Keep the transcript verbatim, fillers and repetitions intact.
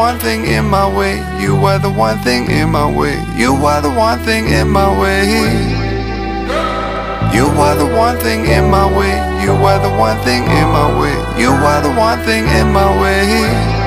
one thing in my way. You are the one thing in my way. You are the one thing in my way. You are the one thing in my way. You are the one thing in my way. You are the one thing in my way.